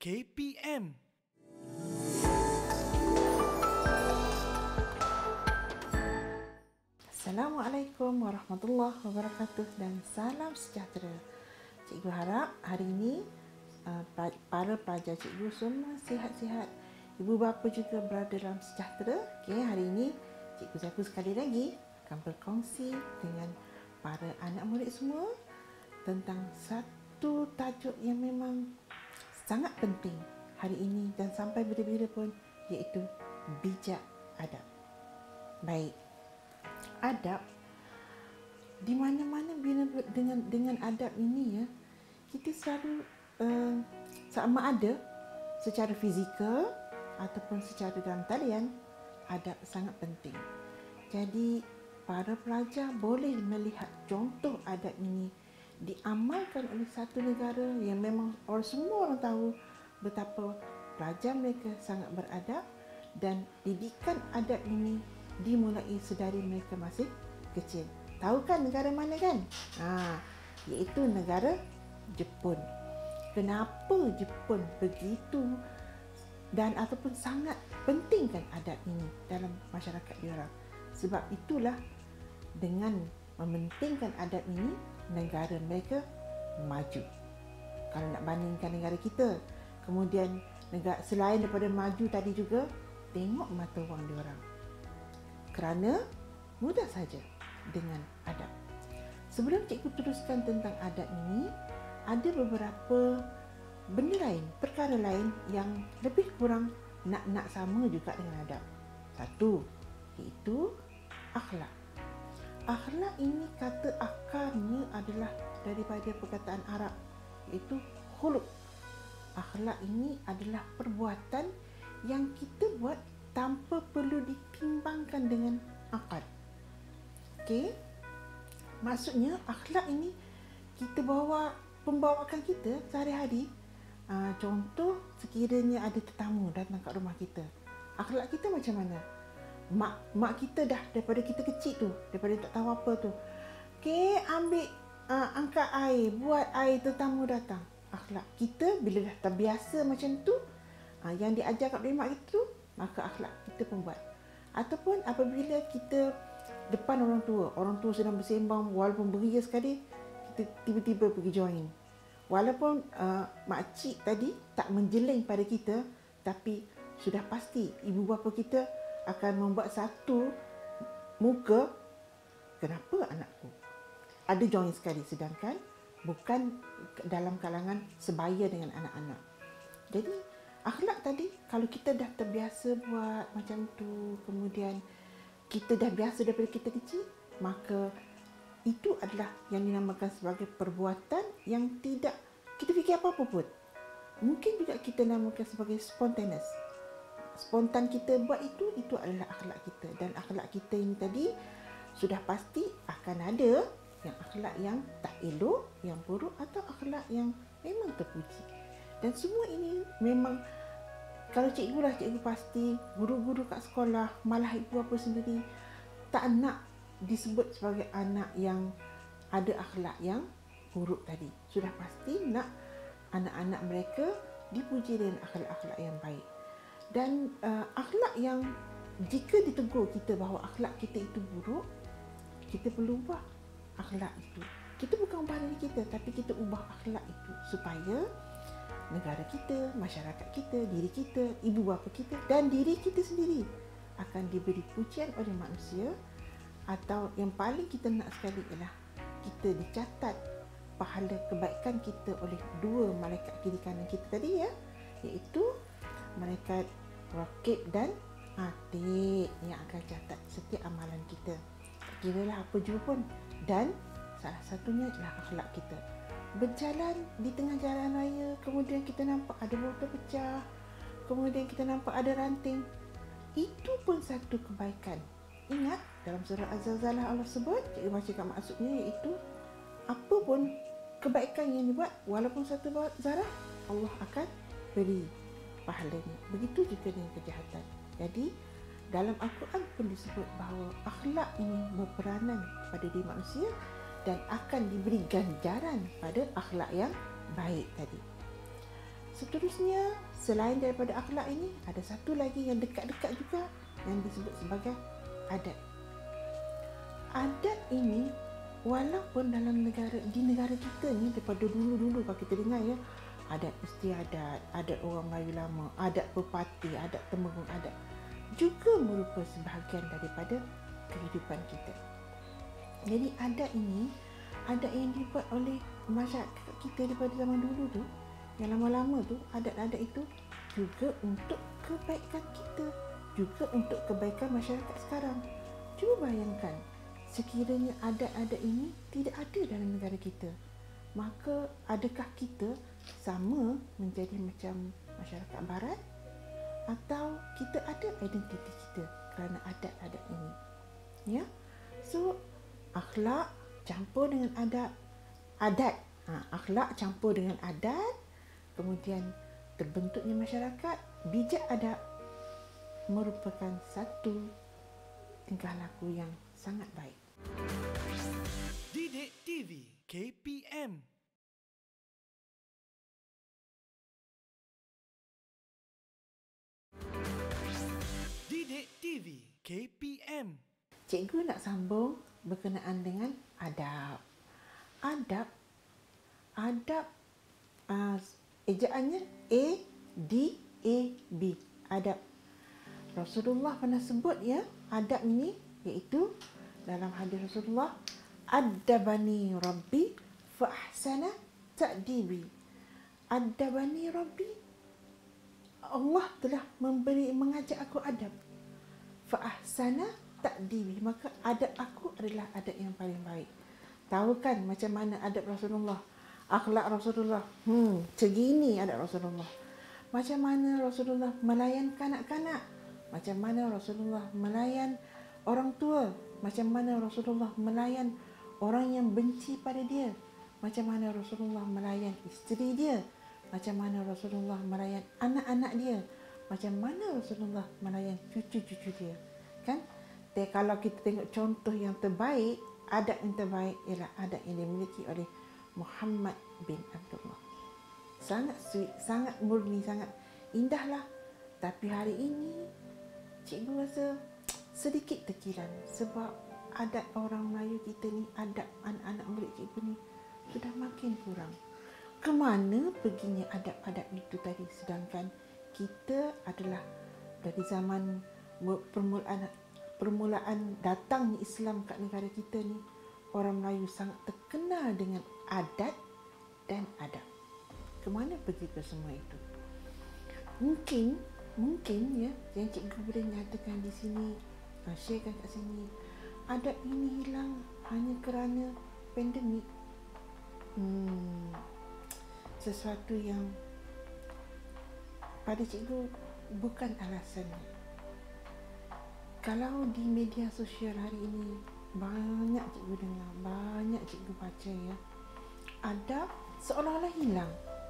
KPM. Assalamualaikum warahmatullahi wabarakatuh dan salam sejahtera. Cikgu harap hari ini para pelajar cikgu semua sihat-sihat. Ibu bapa juga berada dalam sejahtera. Okey, hari ini cikgu Zaku sekali lagi akan berkongsi dengan para anak murid semua tentang satu tajuk yang memang sangat penting hari ini dan sampai bila-bila pun, iaitu bijak adab. Baik. Adab di mana-mana bila dengan adab ini ya, kita selalu sama ada secara fizikal ataupun secara dalam talian, adab sangat penting. Jadi para pelajar boleh melihat contoh adab ini diamalkan oleh satu negara yang memang semua orang tahu betapa pelajar mereka sangat beradab, dan didikan adab ini dimulai sedari mereka masih kecil. Tahu kan negara mana kan? Iaitu negara Jepun. Kenapa Jepun begitu dan ataupun sangat pentingkan adab ini dalam masyarakat diorang? Sebab itulah dengan mementingkan adab ini, negara mereka maju. Kalau nak bandingkan negara kita, kemudian negara selain daripada maju tadi juga, tengok mata wang diorang. Kerana mudah saja dengan adab. Sebelum cikgu teruskan tentang adab ini, ada beberapa benda lain, perkara lain yang lebih kurang nak sama juga dengan adab. Satu, iaitu akhlak. Akhlak ini kata akarnya adalah daripada perkataan Arab, iaitu khuluq. Akhlak ini adalah perbuatan yang kita buat tanpa perlu ditimbangkan dengan akal. Okey? Maksudnya akhlak ini kita pembawakan kita sehari-hari. Contoh, sekiranya ada tetamu datang kat rumah kita, akhlak kita macam mana? Mak kita dah daripada kita kecil tu, daripada tak tahu apa tu, okey, ambil angkat air, buat air tetamu datang. Akhlak kita bila dah terbiasa macam tu, yang diajar kat mak kita tu, maka akhlak kita pun buat. Ataupun apabila kita depan orang tua sedang bersembang, walaupun beria sekali, kita tiba-tiba pergi join. Walaupun makcik tadi tak menjeling pada kita, tapi sudah pasti ibu bapa kita akan membuat satu muka, kenapa anakku ada join sekali, sedangkan bukan dalam kalangan sebaya dengan anak-anak. Jadi akhlak tadi, kalau kita dah terbiasa buat macam tu, kemudian kita dah biasa daripada kita kecil, maka itu adalah yang dinamakan sebagai perbuatan yang tidak kita fikir apa-apa pun. Mungkin juga kita namakan sebagai spontaneous. Spontan kita buat itu adalah akhlak kita. Dan akhlak kita ini tadi sudah pasti akan ada yang akhlak yang tak elok, yang buruk, atau akhlak yang memang terpuji. Dan semua ini memang, kalau cikgu pasti, guru-guru kat sekolah, malah ibu bapa sendiri tak nak disebut sebagai anak yang ada akhlak yang buruk tadi. Sudah pasti nak anak-anak mereka dipuji dengan akhlak-akhlak yang baik. Dan akhlak yang jika ditegur kita bahawa akhlak kita itu buruk, kita perlu ubah akhlak itu. Kita bukan ubah diri kita, tapi kita ubah akhlak itu supaya negara kita, masyarakat kita, diri kita, ibu bapa kita dan diri kita sendiri akan diberi pujian oleh manusia, atau yang paling kita nak sekali ialah kita dicatat pahala kebaikan kita oleh dua malaikat kiri kanan kita tadi ya, iaitu malaikat Raqib dan Atid yang akan catat setiap amalan kita. Tak kiralah apa jua pun. Dan salah satunya ialah akhlak kita. Berjalan di tengah jalan raya, kemudian kita nampak ada botol pecah, kemudian kita nampak ada ranting, itu pun satu kebaikan. Ingat dalam surah Az-Zalzalah Allah sebut, cikgu bacakan maksudnya, iaitu apa pun kebaikan yang dibuat, walaupun satu zarah, Allah akan beri pahalanya. Begitu juga dengan kejahatan. Jadi dalam Al-Quran pun disebut bahawa akhlak ini berperanan pada diri manusia dan akan diberi ganjaran pada akhlak yang baik tadi. Seterusnya, selain daripada akhlak ini, ada satu lagi yang dekat-dekat juga yang disebut sebagai adat. Adat ini walaupun dalam di negara kita ni daripada dulu-dulu kalau kita dengar ya, adat istiadat, adat orang Melayu lama, adat pepati, adat temenggung adat juga merupakan sebahagian daripada kehidupan kita. Jadi adat ini, adat yang dibuat oleh masyarakat kita daripada zaman dulu tu, yang lama-lama tu, adat-adat itu juga untuk kebaikan kita, juga untuk kebaikan masyarakat sekarang. Cuba bayangkan, sekiranya adat-adat ini tidak ada dalam negara kita, maka adakah kita sama menjadi macam masyarakat barat, atau kita ada identiti kita kerana adat-adat ini? Ya, so akhlak campur dengan adat. Akhlak campur dengan adat, kemudian terbentuknya masyarakat, bijak adat merupakan satu tingkah laku yang sangat baik. Didik TV KPM. Didik TV KPM. Cikgu nak sambung berkenaan dengan adab. Adab ejaannya A-D-A-B. Adab. Rasulullah pernah sebut ya, adab ini iaitu dalam hadis Rasulullah, Addabani Rabbi fa ahsana ta'dibi. Addabani Rabbi, Allah telah mengajak aku adab. Fa ahsana ta'dibi, maka adab aku adalah adab yang paling baik. Tahu kan macam mana adab Rasulullah, akhlak Rasulullah? Segini adab Rasulullah. Macam mana Rasulullah melayan kanak-kanak, macam mana Rasulullah melayan orang tua, macam mana Rasulullah melayan orang yang benci pada dia, macam mana Rasulullah melayan isteri dia, macam mana Rasulullah melayan anak-anak dia, macam mana Rasulullah melayan cucu-cucu dia. Kan? Dan kalau kita tengok contoh yang terbaik, adab yang terbaik ialah adab yang dimiliki oleh Muhammad bin Abdullah. Sangat sweet, sangat murni, sangat indahlah. Tapi hari ini cikgu rasa sedikit terkilan sebab adab orang Melayu kita ni, adab anak-anak murid cikgu ni sudah makin kurang. Kemana perginya adab-adab itu tadi? Sedangkan kita adalah dari zaman permulaan datangnya Islam kat negara kita ni, orang Melayu sangat terkenal dengan adat dan adab. Kemana pergi ke semua itu? Mungkin ya, yang cikgu boleh nyatakan di sini, sharekan kat sini, adab ini hilang hanya kerana pandemik. Sesuatu yang pada cikgu bukan alasannya. Kalau di media sosial hari ini banyak cikgu dengar, banyak cikgu baca ya, adab seolah-olah hilang.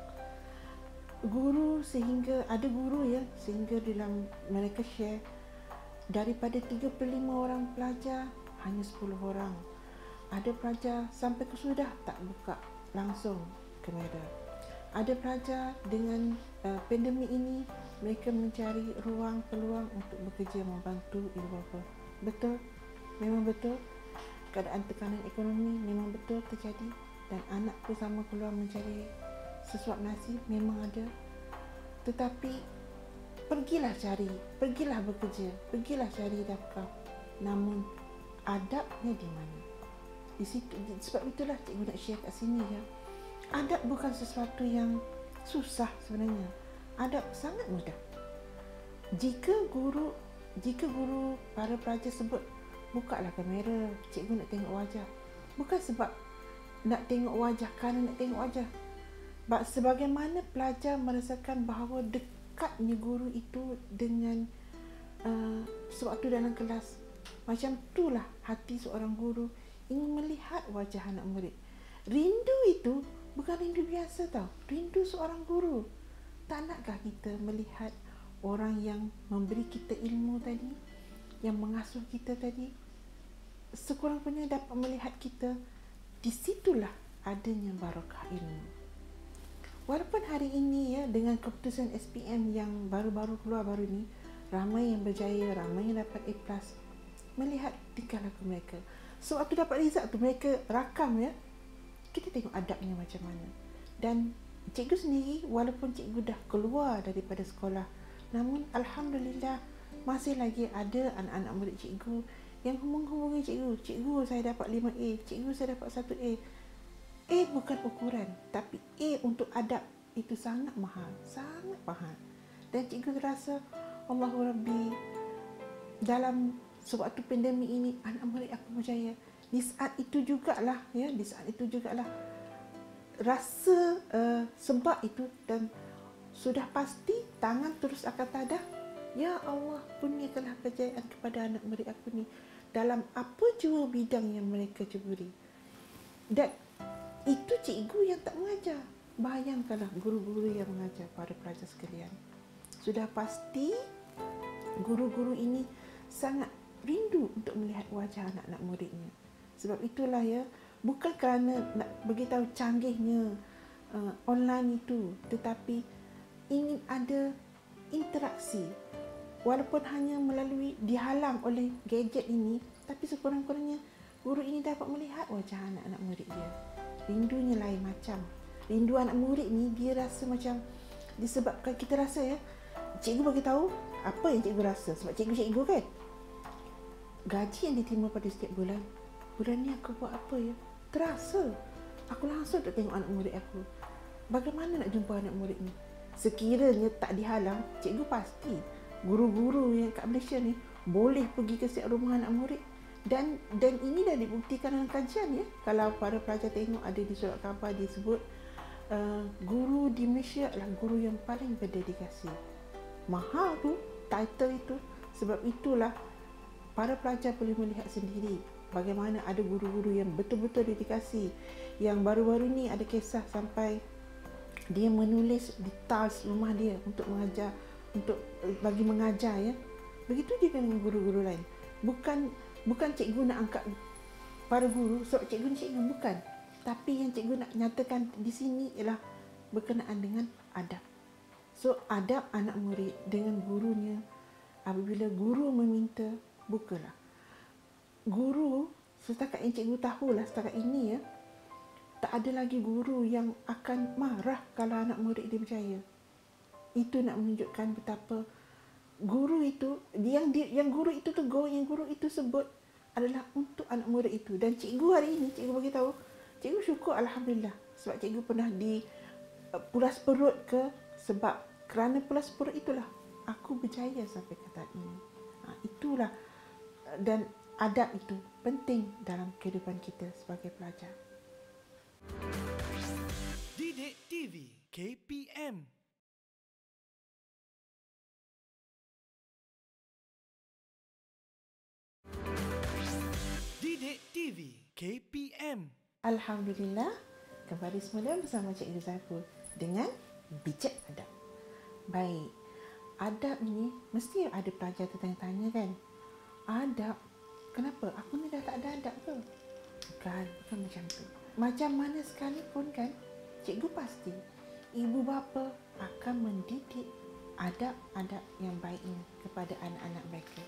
Ada guru ya, sehingga dalam mereka share, daripada 35 orang pelajar hanya 10 orang. Ada pelajar sampai kesudah tak buka langsung kamera. Ada pelajar dengan pandemik ini, mereka mencari peluang untuk bekerja, membantu ibu bapa. Betul, memang betul. Keadaan tekanan ekonomi memang betul terjadi, dan anak pun sama keluar mencari sesuap nasi, memang ada. Tetapi pergilah bekerja, pergilah cari nafkah. Namun adabnya di mana? Di situ. Sebab itulah cikgu nak share kat sini ya. Adab bukan sesuatu yang susah sebenarnya. Adab sangat mudah. Jika guru para pelajar sebut, bukalah kamera, cikgu nak tengok wajah. Bukan sebab nak tengok wajah, kerana nak tengok wajah. Sebagaimana pelajar merasakan bahawa dekatnya guru itu dengan sewaktu dalam kelas, macam itulah hati seorang guru ingin melihat wajah anak murid. Rindu itu bukan rindu biasa tau, rindu seorang guru. Tak nakkah kita melihat orang yang memberi kita ilmu tadi, yang mengasuh kita tadi, sekurang-kurangnya dapat melihat kita? Di situlah adanya barakah ilmu. Walaupun hari ini ya dengan keputusan SPM yang baru-baru keluar baru ni, ramai yang berjaya, ramai yang dapat A+, melihat tingkah laku mereka. So waktu dapat result tu mereka rakam ya, kita tengok adabnya macam mana. Dan cikgu sendiri walaupun cikgu dah keluar daripada sekolah, namun alhamdulillah masih lagi ada anak-anak murid cikgu yang hubungi cikgu, cikgu saya dapat 5A, cikgu saya dapat 1A. A bukan ukuran, tapi A untuk adab itu sangat mahal, sangat mahal. Dan cikgu terasa, Allahu Rabbi, dalam sewaktu pandemik ini anak murid aku berjaya. Di saat itu jugalah rasa sebab itu, dan sudah pasti tangan terus akan tadah, ya Allah, kurniakanlah kejayaan kepada anak murid aku ni dalam apa jua bidang yang mereka ceburi. Dan itu cikgu yang tak mengajar. Bayangkanlah guru-guru yang mengajar, para pelajar sekalian. Sudah pasti guru-guru ini sangat rindu untuk melihat wajah anak-anak muridnya. Sebab itulah ya, bukan kerana nak beritahu canggihnya online itu, tetapi ingin ada interaksi. Walaupun hanya melalui dihalang oleh gadget ini, tapi sekurang-kurangnya guru ini dapat melihat wajah anak-anak murid dia. Rindunya lain macam. Rindu anak murid ni dia rasa macam disebabkan kita rasa ya, cikgu bagi tahu apa yang cikgu rasa. Sebab cikgu kan, gaji yang diterima pada setiap bulan, bulan ni aku buat apa ya, terasa. Aku langsung tak tengok anak murid aku. Bagaimana nak jumpa anak murid ni? Sekiranya tak dihalang, cikgu pasti guru-guru yang kat Malaysia ni boleh pergi ke setiap rumah anak murid. Dan ini dah dibuktikan dalam kajian ya. Kalau para pelajar tengok, ada di surat khabar disebut guru di Malaysia adalah guru yang paling berdedikasi. Mahal tu title itu. Sebab itulah para pelajar boleh melihat sendiri bagaimana ada guru-guru yang betul-betul dedikasi. Yang baru-baru ni ada kisah sampai dia menulis di tiles rumah dia untuk mengajar, untuk bagi mengajar ya. Begitu juga dengan guru-guru lain. Bukan cikgu nak angkat para guru sebab cikgu ni cikgu, bukan. Tapi yang cikgu nak nyatakan di sini ialah berkenaan dengan adab. So adab anak murid dengan gurunya. Apabila guru meminta, bukalah. Guru, setakat yang cikgu tahulah setakat ini ya, tak ada lagi guru yang akan marah kalau anak murid dia berjaya. Itu nak menunjukkan betapa guru itu, yang guru itu tegur, yang guru itu sebut adalah untuk anak murid itu. Dan cikgu hari ini, cikgu bagi tahu, cikgu syukur alhamdulillah sebab cikgu pernah di pulas perut ke, sebab kerana pulas perut itulah aku berjaya sampai ke tahap ini. Itulah, dan adab itu penting dalam kehidupan kita sebagai pelajar. Didik TV KPM. Didik TV KPM. Alhamdulillah, kembali semula bersama Cikgu Zaiful dengan Bijak Adab. Baik, adab ini mesti ada pelajar tertanya-tanya kan? Adab, kenapa? Aku ni dah tak ada adab ke? Bukan macam tu. Macam mana sekalipun kan, cikgu pasti ibu bapa akan mendidik adab-adab yang baiknya kepada anak-anak mereka.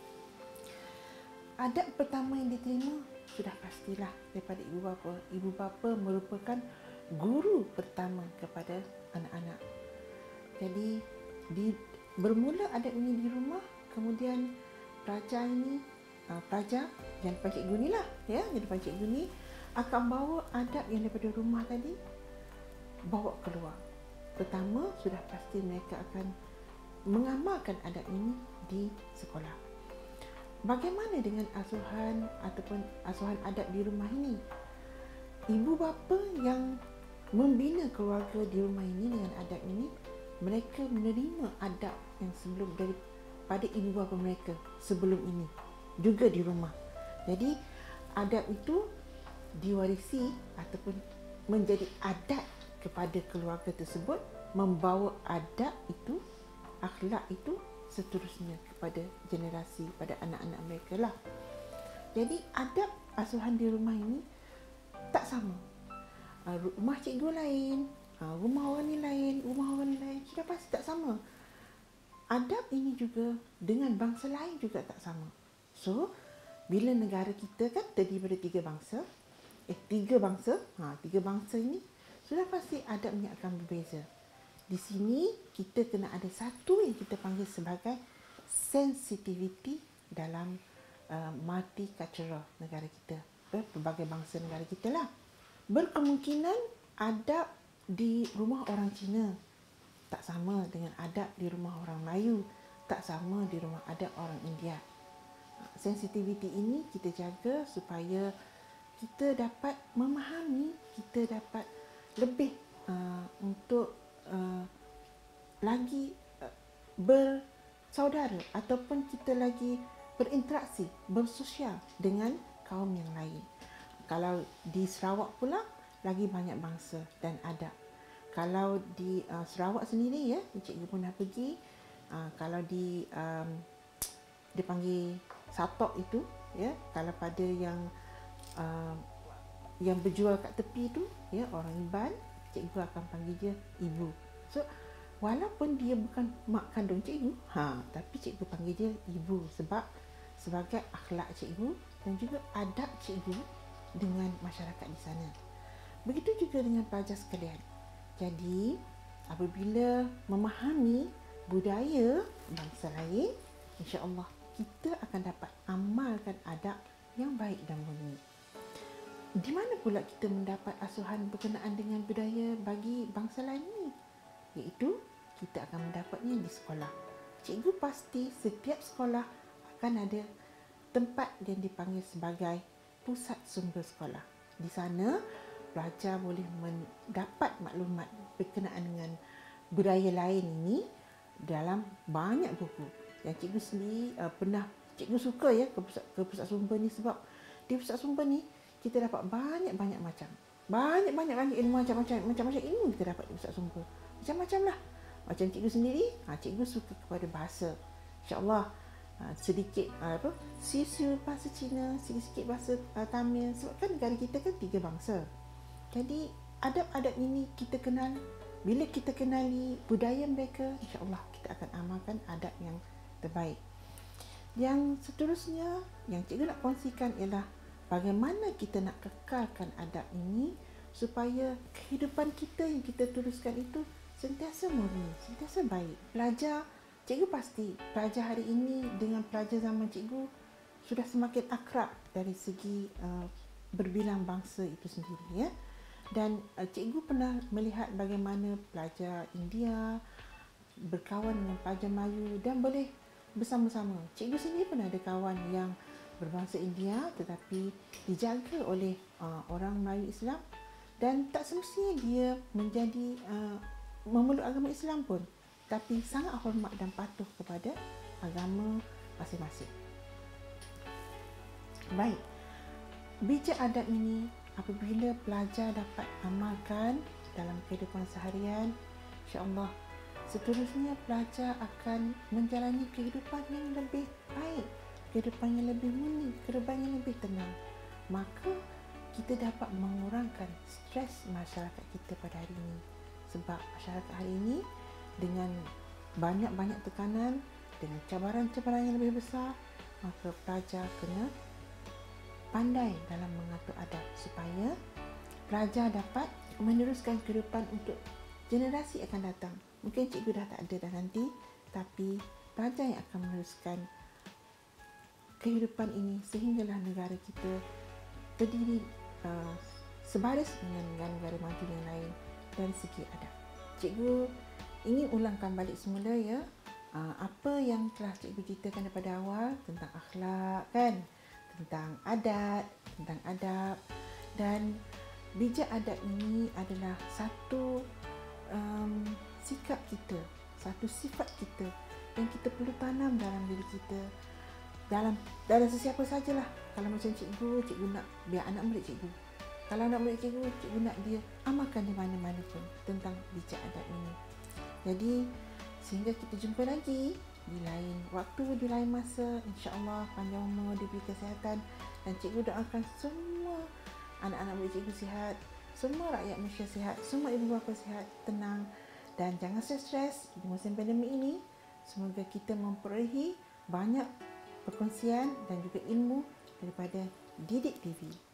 Adab pertama yang diterima sudah pastilah daripada ibu bapa. Ibu bapa merupakan guru pertama kepada anak-anak. Jadi bermula adab ini di rumah, kemudian pelajar yang depan cikgu ni lah ya, yang depan cikgu ni akan bawa adab yang daripada rumah tadi bawa keluar. Pertama, sudah pasti mereka akan mengamalkan adab ini di sekolah. Bagaimana dengan asuhan ataupun asuhan adab di rumah ini? Ibu bapa yang membina keluarga di rumah ini dengan adab ini, mereka menerima adab yang sebelum daripada ibu bapa mereka sebelum ini juga di rumah. Jadi adab itu diwarisi ataupun menjadi adat kepada keluarga tersebut, membawa adab itu, akhlak itu seterusnya kepada generasi, pada anak-anak mereka lah. Jadi adab asuhan di rumah ini tak sama. Rumah cikgu lain, rumah orang ni lain, rumah orang ni lain, sudah pasti tak sama. Adab ini juga dengan bangsa lain juga tak sama. So, bila negara kita kan terdiri daripada tiga bangsa ini sudah pasti adabnya akan berbeza. Di sini kita kena ada satu yang kita panggil sebagai sensitivity dalam multicultural negara kita, berbagai bangsa negara kita lah. Berkemungkinan adab di rumah orang Cina tak sama dengan adab di rumah orang Melayu, tak sama di rumah adab orang India. Sensitivity ini kita jaga supaya kita dapat memahami, kita dapat lebih untuk lagi bersaudara ataupun kita lagi berinteraksi, bersosial dengan kaum yang lain. Kalau di Sarawak pula lagi banyak bangsa dan adab. Kalau di Sarawak sendiri ya, cikgu pun dah pergi. Kalau dia panggil satok itu ya, kalau pada yang berjual kat tepi tu ya, orang Iban, cikgu akan panggil dia ibu. So walaupun dia bukan mak kandung cikgu, tapi cikgu panggil dia ibu sebab sebagai akhlak cikgu dan juga adab cikgu dengan masyarakat di sana. Begitu juga dengan pelajar sekalian. Jadi, apabila memahami budaya bangsa lain, insya-Allah kita akan dapat amalkan adab yang baik dan mulia. Di mana pula kita mendapat asuhan berkenaan dengan budaya bagi bangsa lain ini? Iaitu, kita akan mendapatnya di sekolah. Cikgu pasti setiap sekolah akan ada tempat yang dipanggil sebagai pusat sumber sekolah. Di sana, pelajar boleh mendapat maklumat berkenaan dengan budaya lain ini dalam banyak buku. Yang cikgu sendiri cikgu suka ya ke pusat sumber ni sebab di pusat sumber ni kita dapat banyak macam. Banyak ilmu macam-macam ilmu kita dapat di pusat sumber. Macam-macam lah. Macam cikgu sendiri, cikgu suka kepada bahasa. InsyaAllah sedikit sisu bahasa Cina, sikit-sikit bahasa Tamil. Sebab kan negara kita kan 3 bangsa. Jadi adab-adab ini kita kenal. Bila kita kenali budaya mereka, insya-Allah kita akan amalkan adab yang terbaik. Yang seterusnya yang cikgu nak kongsikan ialah bagaimana kita nak kekalkan adab ini supaya kehidupan kita yang kita teruskan itu sentiasa murni, sentiasa baik. Cikgu pasti pelajar hari ini dengan pelajar zaman cikgu sudah semakin akrab dari segi berbilang bangsa itu sendiri ya. Dan cikgu pernah melihat bagaimana pelajar India berkawan dengan pelajar Melayu dan boleh bersama-sama. Cikgu sendiri pernah ada kawan yang berbangsa India tetapi dijaga oleh orang Melayu Islam dan tak semestinya dia menjadi memeluk agama Islam pun, tapi sangat hormat dan patuh kepada agama masing-masing. Baik, bijak adab ini apabila pelajar dapat amalkan dalam kehidupan seharian, insya-Allah seterusnya pelajar akan menjalani kehidupan yang lebih baik, kehidupan yang lebih murni, kehidupan yang lebih tenang. Maka kita dapat mengurangkan stres masyarakat kita pada hari ini. Sebab masyarakat hari ini dengan banyak tekanan, dengan cabaran-cabaran yang lebih besar, maka pelajar kena pandai dalam mengatur adab supaya pelajar dapat meneruskan kehidupan untuk generasi akan datang. Mungkin cikgu dah tak ada dah nanti, tapi pelajar yang akan meneruskan kehidupan ini sehinggalah negara kita berdiri sebaris dengan negara-negara maju yang lain dari segi adab. Cikgu ingin ulangkan balik semula ya, apa yang telah cikgu ceritakan daripada awal tentang akhlak kan, tentang adab dan bijak adab ini adalah satu sikap kita, satu sifat kita yang kita perlu tanam dalam diri kita, dalam sesiapa sajalah. Kalau macam cikgu nak biar anak murid cikgu, kalau anak murid cikgu nak dia amalkan di mana-mana pun tentang bijak adab ini. Jadi sehingga kita jumpa lagi di lain waktu, di lain masa, insya-Allah panjang umur, diberi kesihatan, dan cikgu doakan semua anak-anak murid cikgu sihat, semua rakyat Malaysia sihat, semua ibu bapa sihat, tenang dan jangan stres di musim pandemik ini. Semoga kita memperolehi banyak perkongsian dan juga ilmu daripada Didik TV.